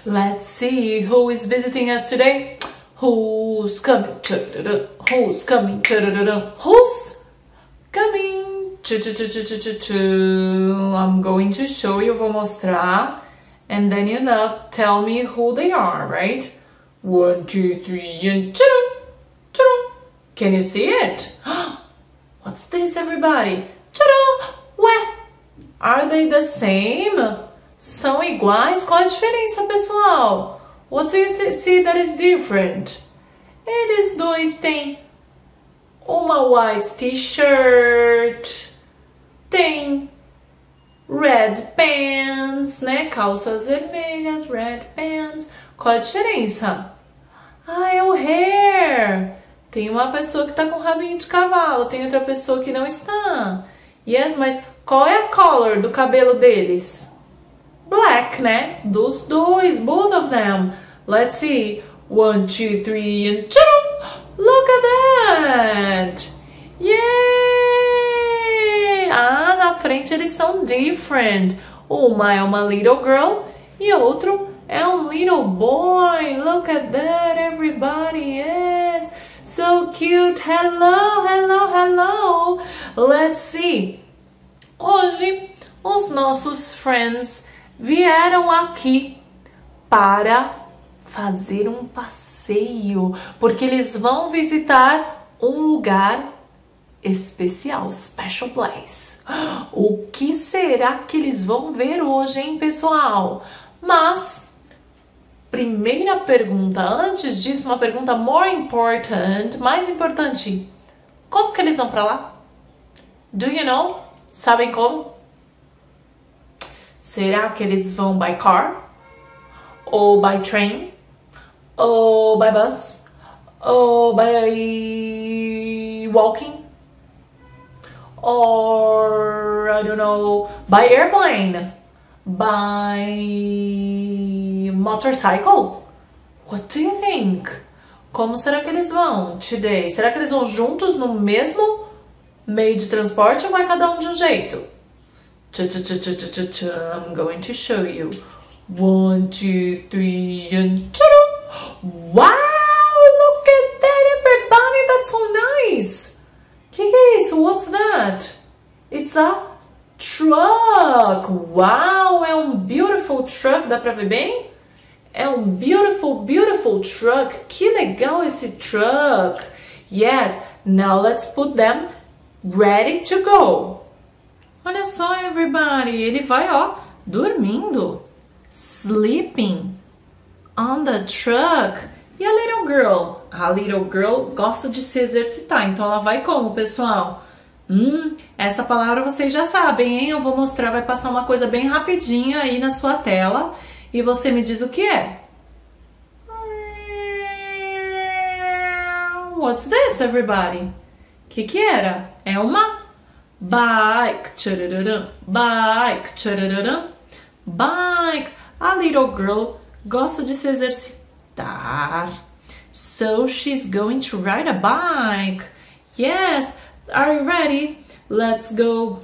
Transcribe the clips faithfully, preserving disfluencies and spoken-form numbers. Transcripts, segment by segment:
Let's see who is visiting us today. Who's coming? Who's coming? Who's coming? I'm going to show you, vou mostrar, and then you know, tell me who they are, right? One, two, three, and tchadum, tchadum. Can you see it? What's this, everybody? Tchadum! Ué, are they the same? São iguais? Qual a diferença, pessoal? What do you see that is different? Eles dois têm uma white t-shirt, tem red pants, né? Calças vermelhas, red pants. Qual a diferença? Ah, é o hair. Tem uma pessoa que tá com rabinho de cavalo, tem outra pessoa que não está. Yes, mas qual é a color do cabelo deles? Black, né? Dos dois, both of them. Let's see. One, two, three, and tchau! Look at that! Yay! Ah, na frente eles são different. Uma é uma little girl e outro é um little boy. Look at that, everybody. Yes! So cute. Hello, hello, hello. Let's see. Hoje, os nossos friends vieram aqui para fazer um passeio, porque eles vão visitar um lugar especial, special place. O que será que eles vão ver hoje, hein, pessoal? Mas, primeira pergunta, antes disso, uma pergunta more important, mais importante. Como que eles vão para lá? Do you know? Sabem como? Será que eles vão by car? Ou by train? Ou by bus? Ou by walking? Or, I don't know, by airplane? By motorcycle? What do you think? Como será que eles vão today? Será que eles vão juntos no mesmo meio de transporte ou vai cada um de um jeito? I'm going to show you. One, two, three, and wow! Look at that, everybody! That's so nice! Que que é isso? What's that? It's a truck! Wow! É um beautiful truck, dá pra ver bem? É um beautiful, beautiful truck. Que legal esse truck! Yes, now let's put them ready to go. Olha só, everybody, ele vai, ó, dormindo, sleeping on the truck. E a little girl? A little girl gosta de se exercitar, então ela vai como, pessoal? Hum, essa palavra vocês já sabem, hein? Eu vou mostrar, vai passar uma coisa bem rapidinha aí na sua tela e você me diz o que é. What's this, everybody? Que que era? É uma bike, bike, bike. A little girl gosta de se exercitar. So she's going to ride a bike. Yes, are you ready? Let's go.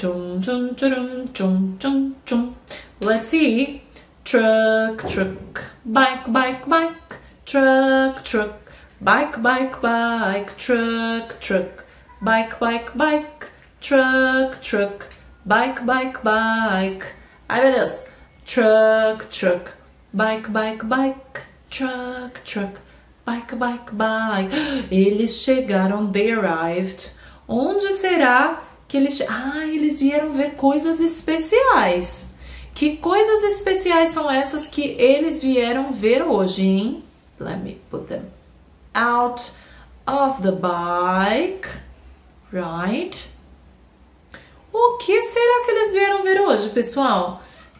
Let's see. Truck, truck, bike, bike, bike. Truck, truck, bike, bike, bike. Truck, truck, bike, bike, bike. Truck, truck, bike, bike, bike. Ai, meu Deus. Truck, truck, bike, bike, bike. Truck, truck, bike, bike, bike. Eles chegaram, they arrived. Onde será que eles... Ah, eles vieram ver coisas especiais. Que coisas especiais são essas que eles vieram ver hoje, hein? Let me put them out of the bike. Right? O que será que eles vieram ver hoje, pessoal?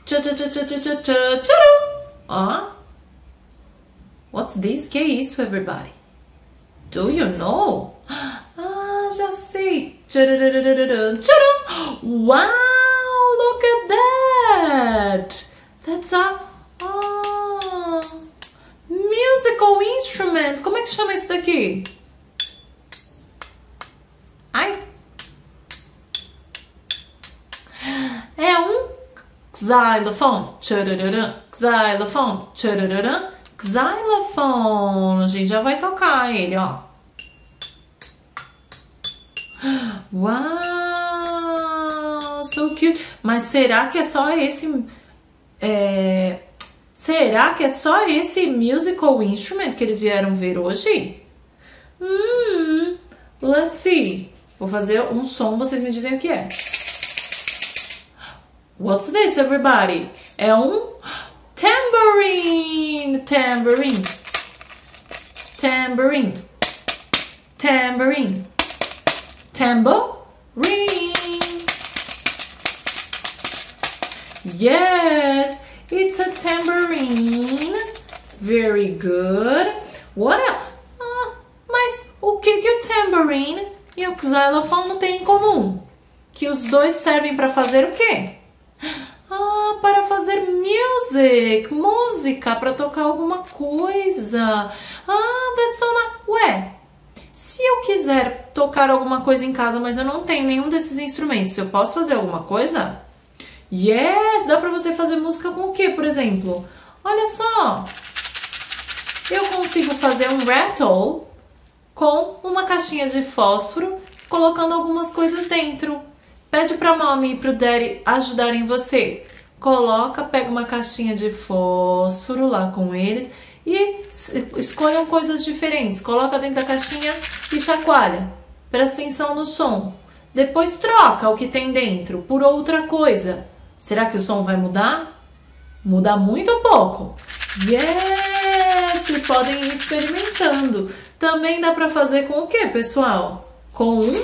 Ah, what's this? Que é isso, everybody? Do you know? Ah, já sei. Wow, look at that. That's a ah, musical instrument. Como é que chama isso daqui? Ai. É um Xylophone, tchararã, xylophone, tchararã, xylophone. A gente já vai tocar ele, ó. Uau, so cute. Mas será que é só esse... É, será que é só esse musical instrument que eles vieram ver hoje? Hum, let's see. Vou fazer um som, vocês me dizem o que é. What's this, everybody? É um tambourine, tambourine, tambourine, tambourine, tambourine. Yes, it's a tambourine. Very good. What else? Ah, mas o que que o tambourine e o xylophone não têm em comum? Que os dois servem para fazer o quê? Ah, para fazer music, música, para tocar alguma coisa. Ah, that's so nice. Ué, se eu quiser tocar alguma coisa em casa, mas eu não tenho nenhum desses instrumentos, eu posso fazer alguma coisa? Yes, dá pra você fazer música com o que, por exemplo? Olha só, eu consigo fazer um rattle com uma caixinha de fósforo, colocando algumas coisas dentro. Pede pra mommy e pro daddy ajudarem você. Coloca, pega uma caixinha de fósforo lá com eles e escolham coisas diferentes. Coloca dentro da caixinha e chacoalha. Presta atenção no som. Depois troca o que tem dentro por outra coisa. Será que o som vai mudar? Muda muito ou pouco? Yes! Vocês podem ir experimentando. Também dá pra fazer com o que, pessoal? Com um...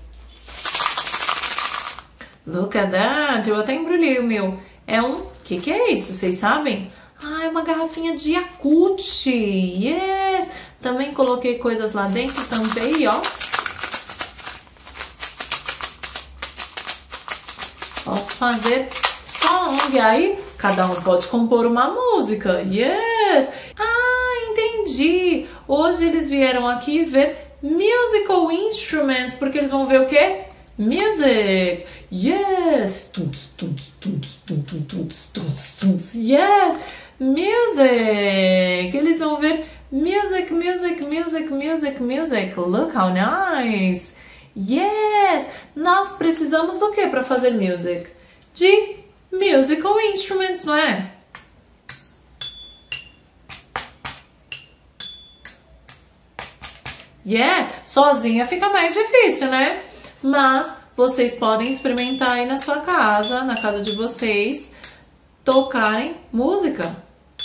Look at that! Eu até embrulhei o meu. É um... O que que é isso? Vocês sabem? Ah, é uma garrafinha de Yakult. Yes! Também coloquei coisas lá dentro, tampei, ó. Posso fazer song. E aí, cada um pode compor uma música. Yes! Ah, entendi! Hoje eles vieram aqui ver musical instruments, porque eles vão ver o quê? Music! Yes! Tuts, tuts, tuts, tuts, tuts, tuts, tuts. Yes! Music! Eles vão ver music, music, music, music, music. Look how nice! Yes! Nós precisamos do que para fazer music? De musical instruments, não é? Yeah! Sozinha fica mais difícil, né? Mas vocês podem experimentar aí na sua casa, na casa de vocês, tocarem música.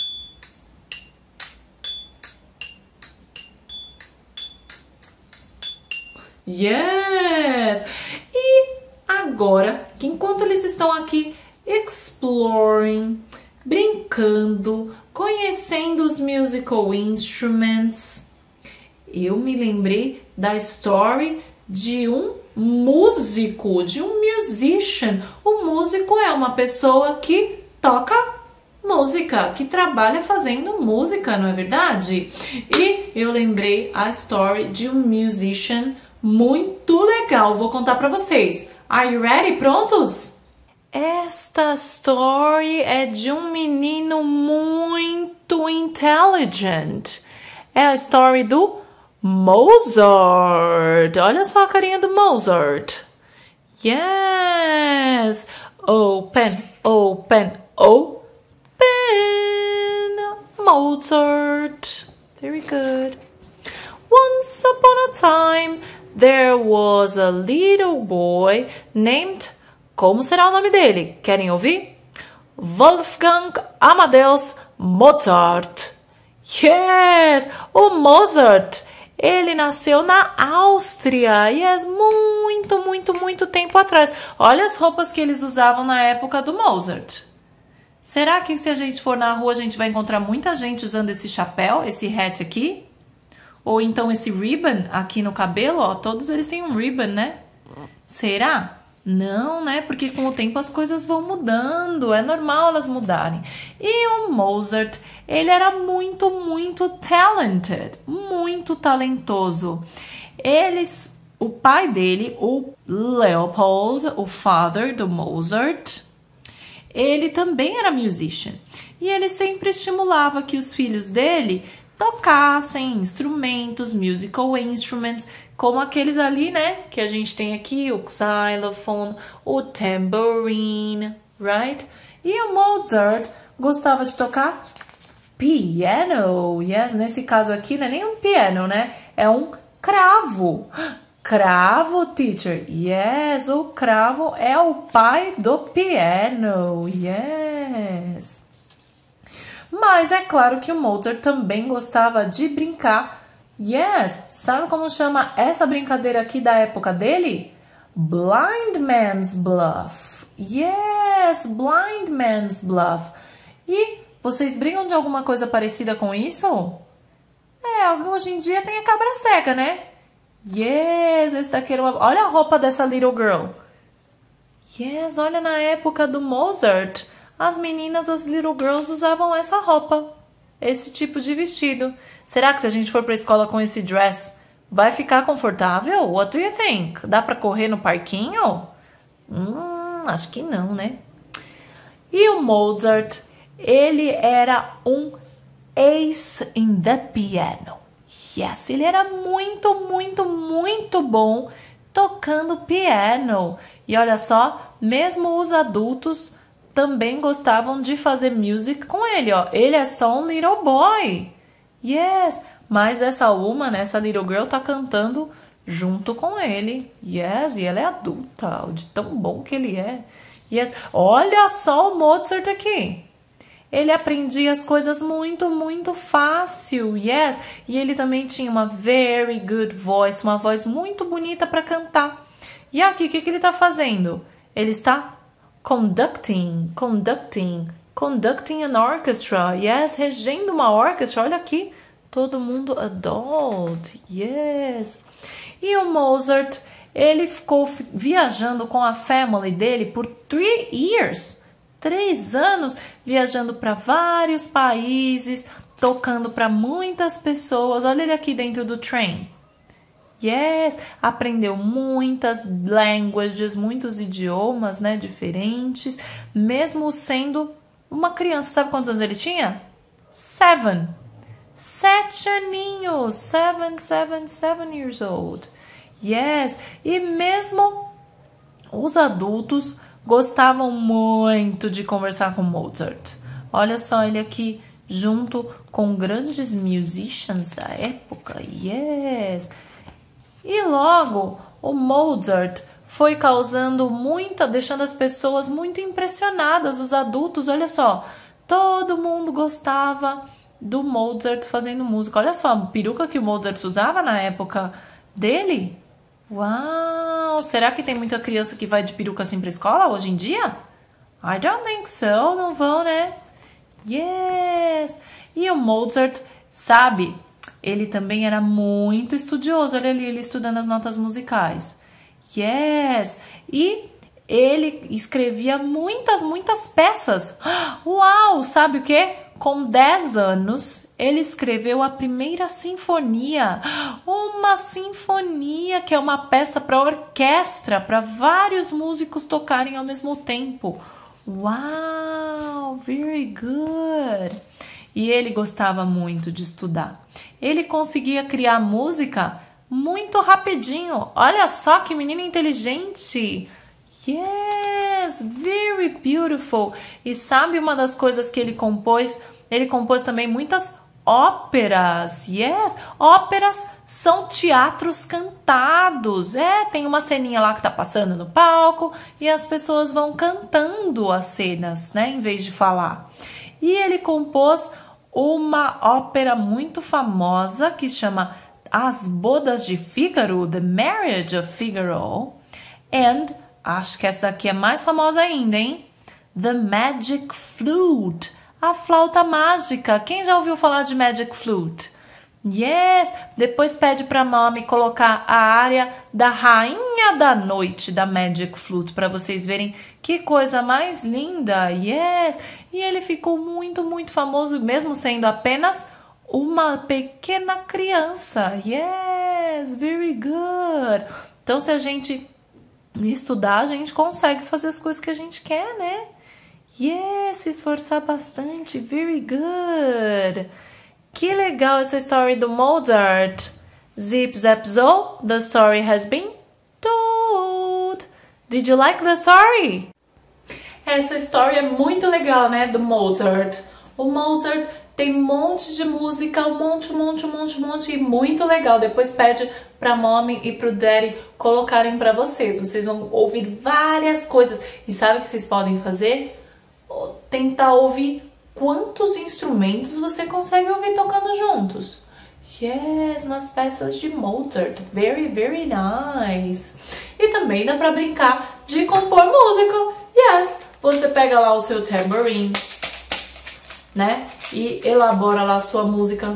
Yes! E agora, que enquanto eles estão aqui exploring, brincando, conhecendo os musical instruments, eu me lembrei da story de um músico, de um musician. O músico é uma pessoa que toca música, que trabalha fazendo música, não é verdade? E eu lembrei a story de um musician muito legal. Vou contar para vocês. Are you ready? Prontos? Esta story é de um menino muito intelligent. É a story do Mozart. Olha só a carinha do Mozart. Yes. Open, open, open. Mozart. Very good. Once upon a time, there was a little boy named... Como será o nome dele? Querem ouvir? Wolfgang Amadeus Mozart. Yes! O Mozart... Ele nasceu na Áustria, e é muito, muito, muito tempo atrás. Olha as roupas que eles usavam na época do Mozart. Será que se a gente for na rua a gente vai encontrar muita gente usando esse chapéu, esse hat aqui? Ou então esse ribbon aqui no cabelo, ó, todos eles têm um ribbon, né? Será? Não, né? Porque com o tempo as coisas vão mudando, é normal elas mudarem. E o Mozart, ele era muito, muito talented, muito talentoso. Eles, o pai dele, o Leopold, o father do Mozart, ele também era musician. E ele sempre estimulava que os filhos dele tocassem instrumentos, musical instruments, como aqueles ali, né? Que a gente tem aqui, o xylophone, o tambourine, right? E o Mozart gostava de tocar piano. Yes, nesse caso aqui não é nem um piano, né? É um cravo. Cravo, teacher. Yes, o cravo é o pai do piano. Yes. Mas é claro que o Mozart também gostava de brincar. Yes, sabe como chama essa brincadeira aqui da época dele? Blind Man's Bluff. Yes, Blind Man's Bluff. E vocês brincam de alguma coisa parecida com isso? É, hoje em dia tem a cabra cega, né? Yes, esse daqui era uma... Olha a roupa dessa little girl. Yes, olha na época do Mozart. As meninas, as little girls usavam essa roupa. Esse tipo de vestido. Será que se a gente for pra escola com esse dress, vai ficar confortável? What do you think? Dá pra correr no parquinho? Hum, acho que não, né? E o Mozart, ele era um ace in the piano. Yes, ele era muito, muito, muito bom tocando piano. E olha só, mesmo os adultos também gostavam de fazer music com ele, ó. Ele é só um little boy. Yes, mas essa uma, né, essa little girl tá cantando junto com ele. Yes, e ela é adulta, de tão bom que ele é. Yes, olha só o Mozart aqui. Ele aprendia as coisas muito, muito fácil, yes. E ele também tinha uma very good voice, uma voz muito bonita para cantar. E aqui, o que, que ele está fazendo? Ele está conducting, conducting, conducting an orchestra, yes, regendo uma orquestra. Olha aqui, todo mundo adult, yes. E o Mozart, ele ficou viajando com a family dele por three years. Três anos viajando para vários países, tocando para muitas pessoas. Olha ele aqui dentro do trem. Yes, aprendeu muitas languages, muitos idiomas, né, diferentes, mesmo sendo uma criança. Sabe quantos anos ele tinha? Seven. Sete aninhos. Seven, seven, seven years old. Yes, e mesmo os adultos gostavam muito de conversar com Mozart. Olha só ele aqui junto com grandes musicians da época. Yes. E logo o Mozart foi causando muita, deixando as pessoas muito impressionadas, os adultos. Olha só, todo mundo gostava do Mozart fazendo música. Olha só a peruca que o Mozart usava na época dele. Uau! Será que tem muita criança que vai de peruca assim pra escola hoje em dia? I don't think so. Não vão, né? Yes! E o Mozart, sabe, ele também era muito estudioso. Olha ali, ele estudando as notas musicais. Yes! E ele escrevia muitas, muitas peças. Uau! Sabe o quê? Com dez anos, ele escreveu a primeira sinfonia. Uma sinfonia que é uma peça para orquestra, para vários músicos tocarem ao mesmo tempo. Uau! Very good! E ele gostava muito de estudar. Ele conseguia criar música muito rapidinho. Olha só que menino inteligente! Yes! Very beautiful! E sabe uma das coisas que ele compôs? Ele compôs também muitas óperas. Yes! Óperas são teatros cantados. É, tem uma ceninha lá que tá passando no palco e as pessoas vão cantando as cenas, né? Em vez de falar. E ele compôs uma ópera muito famosa que chama As Bodas de Fígaro, The Marriage of Figaro. And acho que essa daqui é mais famosa ainda, hein? The Magic Flute. A flauta mágica. Quem já ouviu falar de Magic Flute? Yes! Depois pede pra mami colocar a área da Rainha da Noite da Magic Flute para vocês verem que coisa mais linda. Yes! E ele ficou muito, muito famoso, mesmo sendo apenas uma pequena criança. Yes! Very good! Então, se a gente estudar, a gente consegue fazer as coisas que a gente quer, né? Yes, se esforçar bastante. Very good. Que legal essa história do Mozart. Zip zap zo, the story has been told. Did you like the story? Essa história é muito legal, né, do Mozart. O Mozart tem um monte de música, um monte, um monte, um monte, um monte, e muito legal. Depois pede pra mommy e pro daddy colocarem pra vocês. Vocês vão ouvir várias coisas. E sabe o que vocês podem fazer? Tentar ouvir quantos instrumentos você consegue ouvir tocando juntos. Yes, nas peças de Mozart. Very, very nice. E também dá pra brincar de compor música. Yes, você pega lá o seu tamborim, né? E elabora lá a sua música.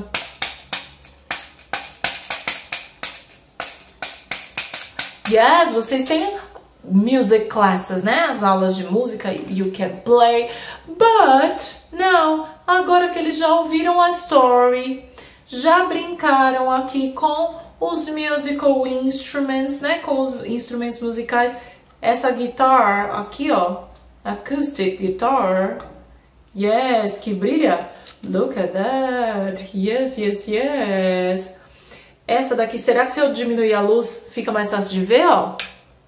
Yes, vocês têm music classes, né? As aulas de música, you can play. But, não, agora que eles já ouviram a story, já brincaram aqui com os musical instruments, né? Com os instrumentos musicais. Essa guitar aqui, ó, acoustic guitar. Yes, que brilha. Look at that. Yes, yes, yes. Essa daqui, será que se eu diminuir a luz fica mais fácil de ver, ó?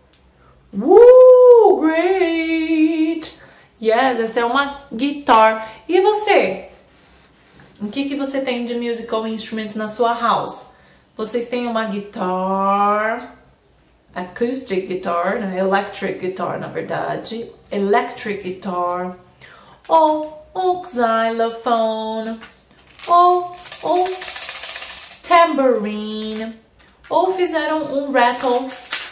Uh, great. Yes, essa é uma guitar. E você? O que que você tem de musical instrument na sua house? Vocês têm uma guitar, acoustic guitar, né? Electric guitar, na verdade. Electric guitar. Ou um xylophone. Ou um tambourine. Ou fizeram um rattle.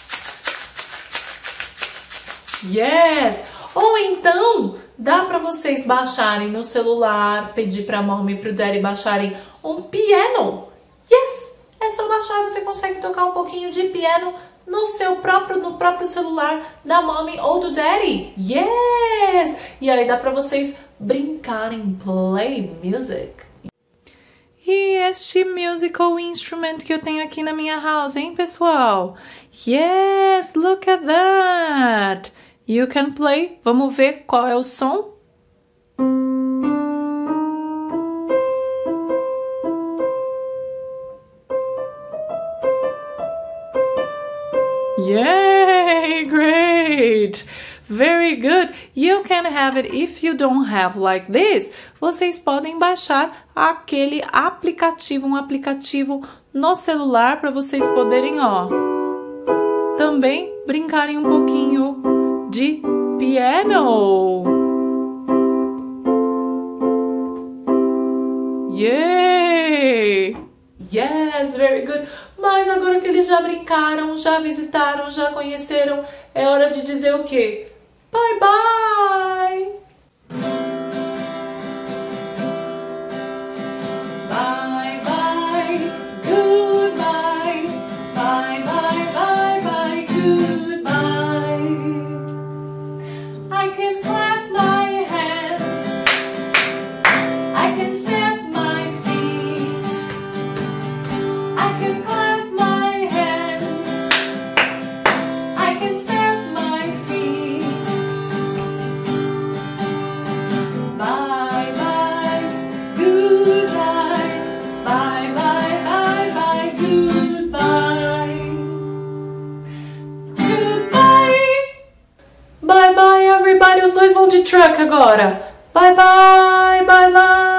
Yes! Ou então, dá pra vocês baixarem no celular, pedir pra mommy e pro daddy baixarem um piano. Yes! É só baixar, você consegue tocar um pouquinho de piano no seu próprio, no próprio celular da mommy ou do daddy. Yes! E aí dá pra vocês brincarem, play music. E este musical instrument que eu tenho aqui na minha house, hein, pessoal? Yes! Look at that! You can play. Vamos ver qual é o som. Yay! Great! Very good. You can have it if you don't have like this. Vocês podem baixar aquele aplicativo, um aplicativo no celular para vocês poderem, ó, também brincarem um pouquinho de piano. Yay! Yes, very good. Mas agora que eles já brincaram, já visitaram, já conheceram, é hora de dizer o quê? Bye bye! Bye bye, goodbye. Bye bye, bye bye, goodbye. I can clap my hands, I can step my feet, I can clap my hands, I can step my feet. Bye bye, goodbye. Bye bye, bye bye, goodbye. Goodbye. Bye bye, everybody. Os dois vão de truck agora. Bye bye, bye bye.